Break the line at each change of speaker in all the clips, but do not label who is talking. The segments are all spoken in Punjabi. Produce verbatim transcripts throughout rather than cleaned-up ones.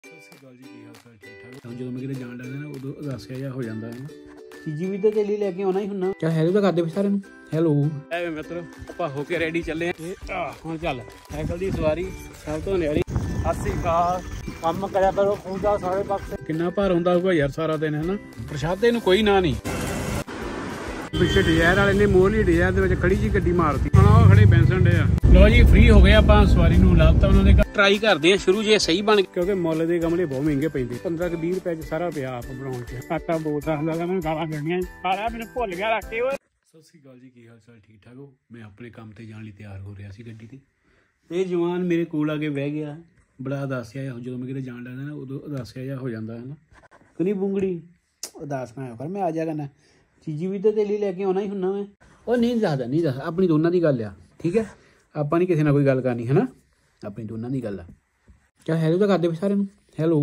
ਸਤਿ ਸ਼੍ਰੀ ਅਕਾਲ ਜੀ, ਕੀ ਹਾਲ ਚਾਲ? ਠੀਕ ਠਾਕ। ਜਦੋਂ ਮੈਂ ਕਿਤੇ ਜਾਣ ਲੱਗਦਾ ਨਾ ਉਦੋਂ ਉਦਾਸਿਆ ਜਿਹਾ ਹੋ ਜਾਂਦਾ ਹੈ ਨਾ। ਚੀਜੀ ਵੀ ਤਾਂ ਤੇਲੀ ਲੈ ਕੇ ਆਉਣਾ ਹੀ ਹੁੰਦਾ। ਕਿਆ ਹੈਲੋ ਤਾਂ ਕਰਦੇ ਸਾਰਿਆਂ ਨੂੰ ਹੈਲੋ। ਐ ਮਿੱਤਰੋ ਆਪਾਂ ਹੋ ਕੇ ਰੈਡੀ ਚੱਲੇ ਆ ਹੁਣ। ਚੱਲ ਸਾਈਕਲ ਦੀ ਸਵਾਰੀ ਸਭ ਤੋਂ ਨਿਆਰੀ। ਸਤਿ ਸ਼੍ਰੀ ਅਕਾਲ। ਕੰਮ ਕਰਿਆ ਕਰੋ ਖੁਦਾ ਸਾਰੇ ਪਾਸੇ। ਕਿੰਨਾ ਭਾਰ ਹੁੰਦਾ ਹੋਊਗਾ ਯਾਰ ਸਾਰਾ ਦਿਨ ਹੈ ਨਾ। ਪ੍ਰਸ਼ਾਦੇ ਨੂੰ ਕੋਈ ਨਾ ਨਹੀਂ। ਪਿੱਛੇ ਡਿਜ਼ਾਇਰ ਵਾਲੇ ਨੇ ਮੋਹਲੀ ਡਿਜ਼ਾਇਰ ਦੇ ਵਿੱਚ ਖੜੀ ਜੀ ਗੱਡੀ ਮਾਰਤੀ। ਹੁਣ ਉਹ ਖੜੇ ਬੈਂਸਣ ਡੇ ਆ। ਲੋ ਜੀ ਫ੍ਰੀ ਹੋ ਗਏ ਆਪਾਂ। ਸਵਾਰੀ ਨੂੰ ਲਾਤਾ ਉਹਨਾਂ ਦੇ। ਟਰਾਈ ਕਰਦੇ ਆ ਸ਼ੁਰੂ ਜੇ ਸਹੀ ਬਣ, ਕਿਉਂਕਿ ਮੁੱਲ ਦੇ ਗਮਲੇ ਬਹੁਤ ਮਹਿੰਗੇ ਪੈਂਦੇ। ਪੰਦਰਾਂ ਕੁ ਵੀਹ ਰੁਪਏ ਚ ਸਾਰਾ ਪਿਆ ਆਪ ਬਣਾਉਣ ਚ। ਆਟਾ ਬੋਲਦਾ ਹੁੰਦਾ ਮੈਨੂੰ ਗਾਲਾਂ ਕੱਢਣੀਆਂ ਸਾਰਾ ਮੈਨੂੰ ਭੁੱਲ ਗਿਆ ਰੱਖ ਕੇ। ਓਏ ਸਤਿ ਸ਼੍ਰੀ ਅਕਾਲ ਜੀ, ਕੀ ਹਾਲ ਚਾਲ? ਠੀਕ ਠਾਕ ਹੋ? ਮੈਂ ਆਪਣੇ ਕੰਮ ਤੇ ਜਾਣ ਲਈ ਤਿਆਰ ਹੋ ਰਿਹਾ ਸੀ ਗੱਡੀ ਤੇ। ਇਹ ਜਵਾਨ ਮੇਰੇ ਕੋਲ ਆ ਕੇ ਬਹਿ ਗਿਆ। ਬੜਾ ਉਦਾਸਿਆ ਜਿਹਾ ਜਦੋਂ ਮੈਂ ਕਿਤੇ ਜਾਣ ਲੱਗਦਾ ਨਾ ਉਦੋਂ ਉਦਾਸਿਆ ਜਿਹਾ ਹੋ ਜਾਂਦਾ ਹੈ ਨਾ। ਕਿੰਨੀ ਬੁੰਗੜੀ ਉਦਾਸ ਨਾ ਹੋਇਆ ਕਰ। ਮੈਂ ਆ ਜਾ ਕਰਨਾ। ਚੀਜੀ ਵੀ ਤਾਂ ਤੇਲੀ ਲੈ ਕੇ ਆਉਣਾ ਹੀ ਹੁੰਦਾ ਮੈਂ। ਉਹ ਨਹੀਂ ਦੱਸਦਾ ਨਹੀਂ ਦੱਸਦਾ ਆਪਣੀ ਦੋਨਾਂ ਦੀ ਗੱਲ ਆ। ਠੀਕ ਹੈ, ਆਪਾਂ ਨਹੀਂ ਕਿਸੇ ਨਾਲ ਕੋਈ ਗੱਲ ਕਰਨੀ ਹੈ ਨਾ। ਆਪਣੀ ਦੋਨਾਂ ਦੀ ਗੱਲ ਆ। ਕਿਆ ਹੈਲੋ ਤਾਂ ਕਰਦੇ ਸਾਰਿਆਂ ਨੂੰ ਹੈਲੋ।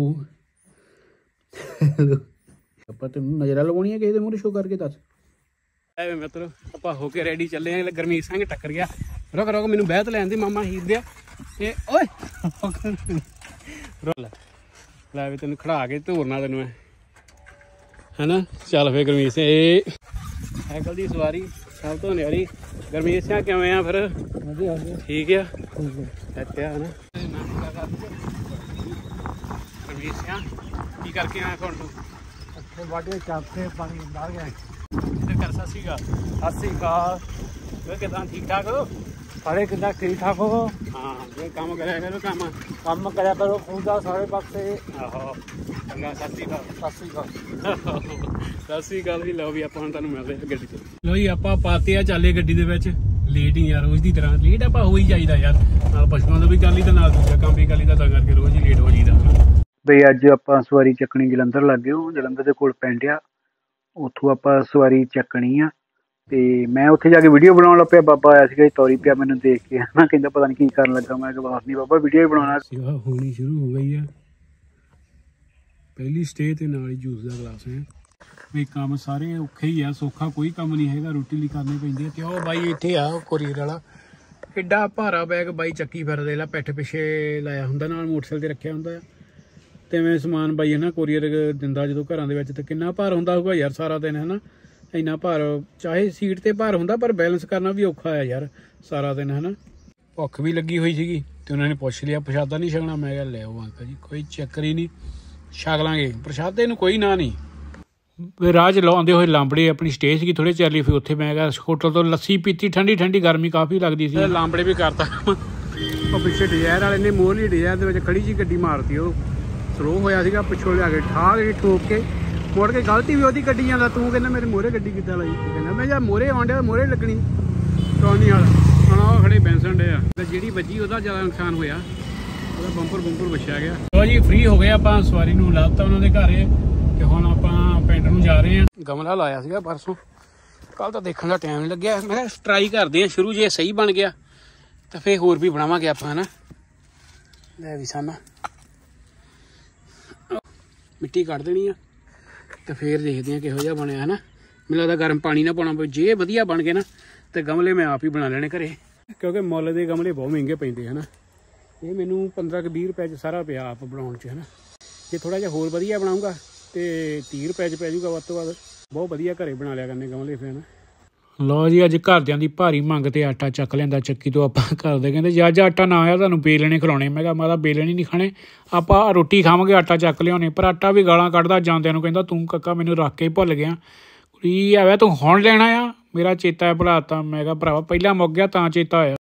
ਆਪਾਂ ਤੈਨੂੰ ਨਜ਼ਰਾਂ ਲਗਾਉਣੀ ਹੈ ਕਿਸੇ ਦੇ ਮੂਹਰੇ ਸ਼ੋ ਕਰਕੇ ਦੱਸ। ਐਵੇਂ ਮਿੱਤਰ ਆਪਾਂ ਹੋ ਕੇ ਰੈਡੀ ਚੱਲੇ ਆ। ਗਰਮੀਤ ਸਿੰਘ ਟੱਕਰ ਗਿਆ। ਰੁਕ ਰੁਕ ਮੈਨੂੰ ਬਹਿਤ ਲੈਣ ਦੀ ਮਾਮਾ ਹੀਰ ਦਿਆ। ਇਹ ਓਏ ਲੈ ਵੀ ਤੈਨੂੰ ਖੜਾ ਕੇ ਧੋਰਨਾ ਤੈਨੂੰ ਮੈਂ ਹੈ ਨਾ। ਚੱਲ ਫੇਰ ਗਰਮੀਤ ਸਿੰਘ ਇਹ ਸਾਈਕਲ ਦੀ ਸਵਾਰੀ ਸਭ ਤੋਂ ਨਿਆਰੀ। ਗਰਮੀਤ ਸਿੰਘ ਕਿਵੇਂ ਆ ਫਿਰ? ਠੀਕ ਆ ਇੱਥੇ ਨਾ। ਗਰਮੀਤ ਸਿੰਘ ਕੀ ਕਰਕੇ ਆਇਆ ਤੁਹਾਨੂੰ? ਅੱਛੇ ਵਾਢੇ ਚਾਪੇ ਪਾਣੀ ਲਾ ਗਿਆ ਇੱਧਰ ਕਰ। ਸਤਿ ਸ਼੍ਰੀ ਅਕਾਲ। ਸਤਿ ਸ਼੍ਰੀ ਅਕਾਲ। ਕਿੱਦਾਂ ਠੀਕ ਠਾਕ ਹੋ? ਸਾਰੇ ਕਿੱਦਾਂ ਠੀਕ ਠਾਕ ਹੋ? ਹਾਂ ਜੇ ਕੰਮ ਕਰਿਆ ਕਰੋ। ਕੰਮ ਕੰਮ ਕਰਿਆ ਕਰੋ ਖੁਦਾ ਸਾਰੇ ਪਾਸੇ। ਆਹੋ ਚੰਗਾ। ਸਤਿ ਸ਼੍ਰੀ ਅਕਾਲ। ਸਤਿ ਸ਼੍ਰੀ ਅਕਾਲ। ਸਤਿ ਸ਼੍ਰੀ ਅਕਾਲ ਜੀ। ਲਓ ਵੀ ਆਪਾਂ ਹੁਣ ਤੁਹਾਨੂੰ ਮਿਲਦੇ ਗੱਡੀ ਤੇ। ਲਓ ਜੀ ਆਪਾਂ ਪਾਤੇ ਆ ਚਾਲੇ ਗੱਡੀ ਦੇ ਵਿੱਚ। ਲੇਟ ਹੀ ਯਾਰ ਰੋਜ਼ ਦੀ ਤਰ੍ਹਾਂ ਲੇਟ ਆਪਾਂ ਹੋ ਹੀ ਜਾਈਦਾ ਯਾਰ। ਨਾਲ ਪਸ਼ੂਆਂ ਦਾ ਵੀ ਕਰ ਲਈ ਤੇ ਨਾਲ ਦੂਜਾ ਕੰਮ ਵੀ ਕਰ ਲਈ ਤਾਂ ਕਰਕੇ ਰੋਜ਼ ਹੀ ਲੇਟ ਹੋ ਜਾਈਦਾ। ਬਈ ਅੱਜ ਆਪਾਂ ਸਵਾਰੀ ਚੱਕਣੀ ਜਲੰਧਰ ਲੱਗ ਗਏ। ਉਹ ਜਲੰਧਰ ਦੇ ਕੋਲ ਪਿੰਡ ਆ, ਉੱਥੋਂ ਆਪਾਂ ਸਵਾਰੀ ਚੱਕਣੀ ਆ। ਤੇ ਮੈਂ ਉੱਥੇ ਜਾ ਕੇ ਵੀਡੀਓ ਬਣਾਉਣ ਲੱਗ ਪਿਆ। ਬਾਬਾ ਆਇਆ ਸੀਗਾ ਤੋਰੀ ਪਿਆ ਮੈਨੂੰ ਦੇਖ ਕੇ ਹਨਾ। ਕਹਿੰਦਾ ਪਤਾ ਨੀ ਕੀ ਕਰਨ ਲੱਗਾ। ਮੈਂ ਕਿਹਾ ਬਸ ਨੀ ਬਾਬਾ ਵੀਡੀਓ ਹੀ ਬਣਾਉਣਾ। ਸੇਵਾ ਹੋਣੀ ਸ਼ੁਰੂ ਹੋ ਗਈ ਆ। ਪਹਿਲੀ ਸਟੇ ਤੇ ਨਾਲ ਹੀ ਜੂਸ ਦਾ ਗਲਾਸ ਹੈ। ਵੀ ਕੰਮ ਸਾਰੇ ਔਖੇ ਹੀ ਆ। ਸੌਖਾ ਕੋਈ ਕੰਮ ਨਹੀਂ ਹੈਗਾ। ਰੋਟੀ ਲਈ ਕਰਨੀ ਪੈਂਦੀ ਹੈ। ਤੇ ਉਹ ਬਾਈ ਇੱਥੇ ਆ ਕੋਰੀਅਰ ਵਾਲਾ। ਕਿੱਡਾ ਭਾਰਾ ਬੈਗ ਬਾਈ ਚੱਕੀ ਫਿਰਦੇ ਲਾ। ਪਿੱਠ ਪਿੱਛੇ ਲਾਇਆ ਹੁੰਦਾ, ਨਾਲ ਮੋਟਰਸਾਈਕਲ ਤੇ ਰੱਖਿਆ ਹੁੰਦਾ ਆ। ਤੇ ਐਵੇਂ ਸਮਾਨ ਬਾਈ ਹੈ ਨਾ ਕੋਰੀਅਰ ਦਿੰਦਾ ਜਦੋਂ ਘਰਾਂ ਦੇ ਵਿੱਚ। ਤੇ ਕਿੰਨਾ ਭਾਰ ਹੁੰਦਾ ਹੋਊਗਾ ਯਾਰ ਸਾਰਾ ਦਿਨ ਹੈ ਨਾ। ਇੰਨਾ ਭਾਰ ਚਾਹੇ ਸੀਟ ਤੇ ਭਾਰ ਹੁੰਦਾ ਪਰ ਬੈਲੈਂਸ ਕਰਨਾ ਵੀ ਔਖਾ ਆ ਯਾਰ ਸਾਰਾ ਦਿਨ ਹੈ ਨਾ। ਭੁੱਖ ਵੀ ਲੱਗੀ ਹੋਈ ਸੀਗੀ ਤੇ ਉਹਨਾਂ ਨੇ ਪੁੱਛ ਲਿਆ ਪ੍ਰਸ਼ਾਦਾ ਨਹੀਂ ਛਕਣਾ। ਮੈਂ ਕਿਹਾ ਲੈ ਆਓ ਅੰਕਲ ਜੀ ਕੋਈ ਚੱਕਰ ਹੀ ਨਹੀਂ, ਛਕ ਲਾਂਗੇ ਪ੍ਰਸ਼ਾਦੇ ਨੂੰ ਕੋਈ ਨਾ ਨਹੀਂ। ਫਿਰ ਰਾਹ 'ਚ ਲਾਉਂਦੇ ਹੋਏ ਲਾਂਬੜੇ ਆਪਣੀ ਸਟੇ ਸੀਗੀ ਥੋੜ੍ਹੇ ਚਿਰ ਲਈ। ਫਿਰ ਉੱਥੇ ਮੈਂ ਕਿਹਾ ਹੋਟਲ ਤੋਂ ਲੱਸੀ ਪੀਤੀ ਠੰਡੀ ਠੰਡੀ। ਗਰਮੀ ਕਾਫੀ ਲੱਗਦੀ ਸੀ। ਲਾਂਬੜੇ ਵੀ ਕਰਤਾ। ਉਹ ਪਿੱਛੇ ਡਿਜ਼ਾਇਰ ਵਾਲੇ ਨੇ ਮੋਹਲੀ ਡਿਜ਼ਾਇਰ ਦੇ ਵਿੱਚ ਖੜੀ ਜੀ ਗੱਡੀ ਮਾਰਤੀ। ਉਹ ਸਲੋ ਹੋਇਆ ਸੀਗਾ ਪਿੱਛੋਂ ਲਿਆ ਕੇ ਠਾਹ ਕੇ ਠੋਕ ਕੇ ਮੁੜ ਕੇ ਗਲਤੀ ਵੀ ਉਹਦੀ ਗੱਡੀ ਜਾਂਦਾ। ਤੂੰ ਕਹਿੰਦਾ ਮੇਰੇ ਮੋਹਰੇ ਗੱਡੀ ਕਿੱਦਾਂ ਲਾਈ? ਕਹਿੰਦਾ ਮੈਂ ਯਾਰ ਮੋਹਰੇ ਆਉਣ ਡਿਆ ਮੋਹਰੇ ਲੱਗਣੀ ਟਰੋਨੀ ਵਾਲਾ। ਹੁਣ ਉਹ ਖੜੇ ਬੈਂਸਣ ਡੇ ਆ। ਜਿਹੜੀ ਵੱਜੀ ਉਹਦਾ ਜ਼ਿਆਦਾ ਨੁਕਸਾਨ ਹੋਇਆ। ਉਹਦਾ ਬੰਪਰ ਬੰਪਰ ਵਛਿਆ ਗਿਆ। ਲੋ ਜੀ ਫ੍ਰੀ ਹੋ ਗਏ ਆਪਾਂ। ਸਵਾਰੀ ਨੂੰ ਲਾਤਾ ਉਹਨਾਂ ਦੇ ਘਰੇ ਤੇ ਹੁਣ ਆਪਾਂ ਪਿੰਡ ਨੂੰ ਜਾ ਰਹੇ ਹਾਂ। ਗਮਲਾ ਲਾਇਆ ਸੀਗਾ ਪਰਸੋਂ, ਕੱਲ ਤਾਂ ਦੇਖਣ ਦਾ ਟਾਈਮ ਨਹੀਂ ਲੱਗਿਆ। ਮੈਂ ਕਿਹਾ ਟਰਾਈ ਕਰਦੇ ਹਾਂ ਸ਼ੁਰੂ ਜੇ ਸਹੀ ਬਣ ਗਿਆ ਤਾਂ ਫਿਰ ਹੋਰ ਵੀ ਬਣਾਵਾਂਗੇ ਆਪਾਂ ਹੈ ਨਾ। ਲੈ ਵੀ ਸਾਨਾ ਮਿੱਟੀ ਕੱਢ ਦੇਣੀ ਆ ਤੇ ਫਿਰ ਦੇਖਦੇ ਹਾਂ ਕਿਹੋ ਜਿਹਾ ਬਣਿਆ ਹੈ ਨਾ। ਮੈਨੂੰ ਲੱਗਦਾ ਗਰਮ ਪਾਣੀ ਨਾ ਪਾਉਣਾ ਪਵੇ। ਜੇ ਵਧੀਆ ਬਣ ਗਏ ਨਾ ਤੇ ਗਮਲੇ ਮੈਂ ਆਪ ਹੀ ਬਣਾ ਲੈਣੇ ਘਰੇ, ਕਿਉਂਕਿ ਮੁੱਲ ਦੇ ਗਮਲੇ ਬਹੁਤ ਮਹਿੰਗੇ ਪੈਂਦੇ ਹੈ ਨਾ। ਇਹ ਮੈਨੂੰ ਪੰਦਰਾਂ ਕੁ ਵੀਹ ਰੁਪਏ 'ਚ ਸਾਰਾ ਪਿਆ ਆਪ ਬਣਾਉਣ 'ਚ ਹੈ ਨਾ। ਜੇ ਥੋੜ੍ਹਾ ਜਿਹਾ ਹੋਰ ਵਧੀਆ ਬਣਾਊਂਗਾ ਤੇ ਤੀਹ ਰੁਪਏ 'ਚ ਪੈ ਜਾਊਗਾ ਵੱਧ ਤੋਂ ਵੱਧ। ਬਹੁਤ ਵਧੀਆ ਘਰੇ ਬਣਾ ਲਿਆ ਕਰਨੇ ਗਮਲੇ ਫਿਰ ਨਾ। ਲਓ ਜੀ ਅੱਜ ਘਰਦਿਆਂ ਦੀ ਭਾਰੀ ਮੰਗ ਤੇ ਆਟਾ ਚੱਕ ਲਿਆਂਦਾ ਚੱਕੀ ਤੋਂ। ਆਪਾਂ ਘਰਦੇ ਕਹਿੰਦੇ ਜੇ ਅੱਜ ਆਟਾ ਨਾ ਆਇਆ ਤੁਹਾਨੂੰ ਬੇਲਣੇ ਖਿਲਾਉਣੇ। ਮੈਂ ਕਿਹਾ ਮਾਤਾ ਬੇਲਣੇ ਨਹੀਂ ਖਾਣੇ, ਆਪਾਂ ਰੋਟੀ ਖਾਵਾਂਗੇ ਆਟਾ ਚੱਕ ਲਿਆਉਣੇ। ਪਰ ਆਟਾ ਵੀ ਗਾਲਾਂ ਕੱਢਦਾ ਜਾਂਦਿਆਂ ਨੂੰ। ਕਹਿੰਦਾ ਤੂੰ ਕਾਕਾ ਮੈਨੂੰ ਰੱਖ ਕੇ ਭੁੱਲ ਗਿਆ। ਕੁੜੀ ਆਵੇ ਤੂੰ ਹੁਣ ਲੈਣਾ ਆ? ਮੇਰਾ ਚੇਤਾ ਭੁਲਾਤਾ। ਮੈਂ ਕਿਹਾ ਭਰਾਵਾ ਪਹਿਲਾਂ ਮੁੱਕ ਗਿਆ ਤਾਂ ਚੇਤਾ ਹੋਇਆ।